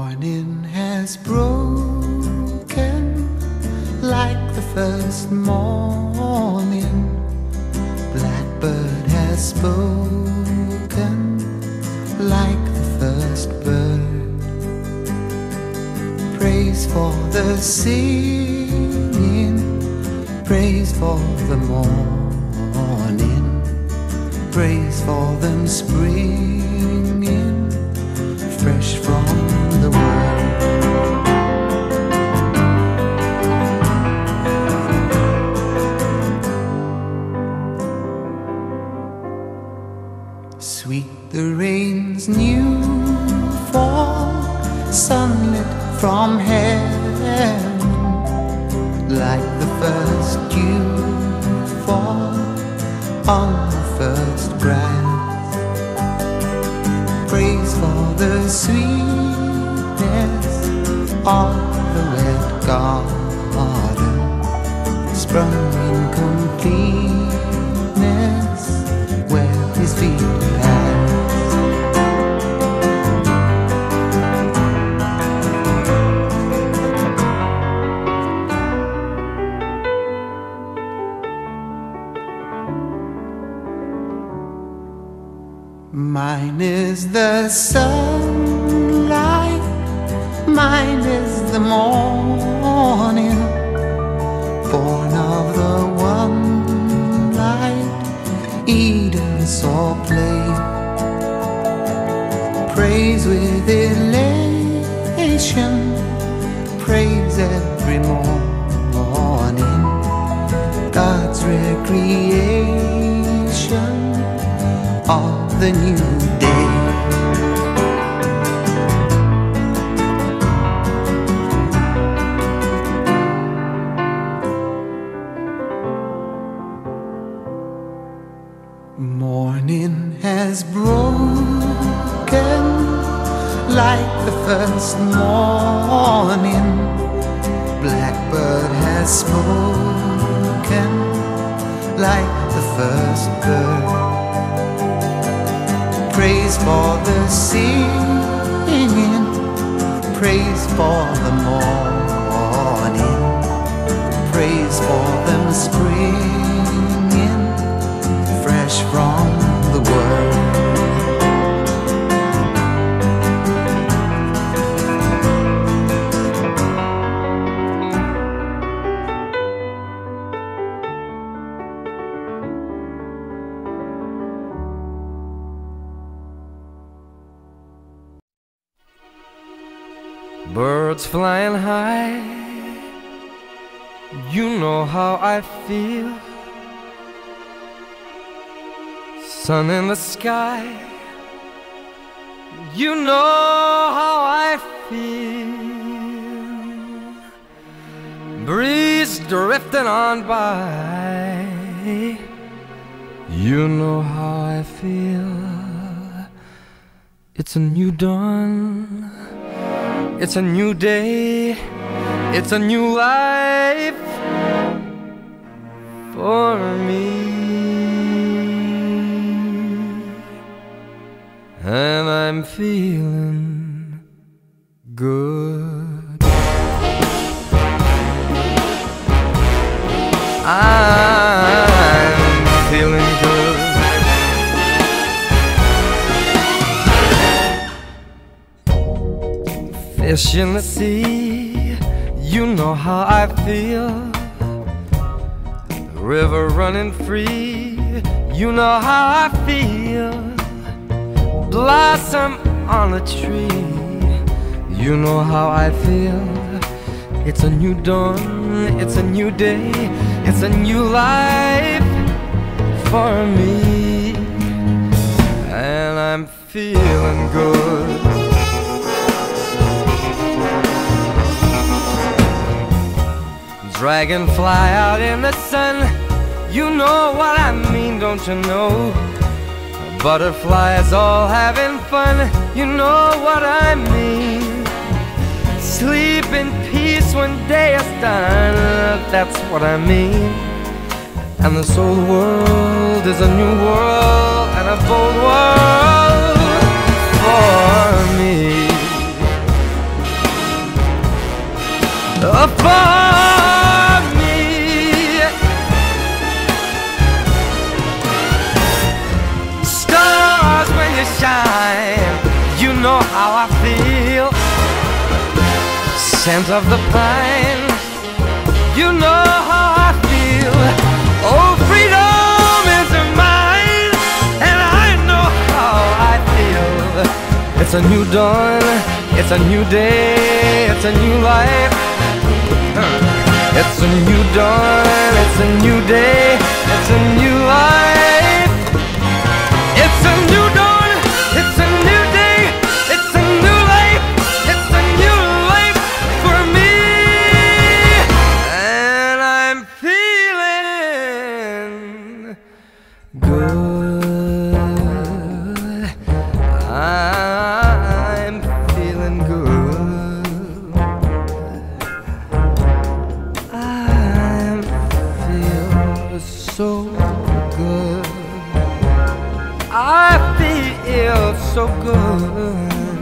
Morning has broken like the first morning. Blackbird has spoken like the first bird. Praise for the singing, praise for the morning, praise for them springing fresh from the world. Sweet the rain's new fall, sunlit from heaven, like the first dew fall on the first grass. Praise for the sweetness of the wet garden, sprung in completeness where his feet pass. Mine is the sunlight, mine is the morning, born of the one light Eden saw play. Praise with elation, praise every morning, God's recreation of the new day. Morning has broken like the first morning. Blackbird has spoken like the first bird. Praise for the singing, praise for the morning, praise for them springing fresh from the world. Birds flying high, you know how I feel. Sun in the sky, you know how I feel. Breeze drifting on by, you know how I feel. It's a new dawn, it's a new day, it's a new life for me. And I'm feeling good. I'm feeling good. Fish in the sea, you know how I feel. River running free, you know how I feel. Blossom on a tree, you know how I feel. It's a new dawn, it's a new day, it's a new life for me. And I'm feeling good. Dragonfly out in the sun, you know what I mean, don't you know? Butterflies all having fun, you know what I mean. Sleep in peace when day is done, that's what I mean. And this old world is a new world and a bold world for me. for me. Stars, when you shine, you know how I feel. Scent of the pine, you know how I feel. Oh, freedom is mine, and I know how I feel. It's a new dawn, it's a new day, it's a new life. It's a new dawn, it's a new day, it's a new life. It's a new dawn, it's a new day, it's a new life, it's a new life for me. And I'm feeling good. I'm feeling good. I feel so good. I feel so good.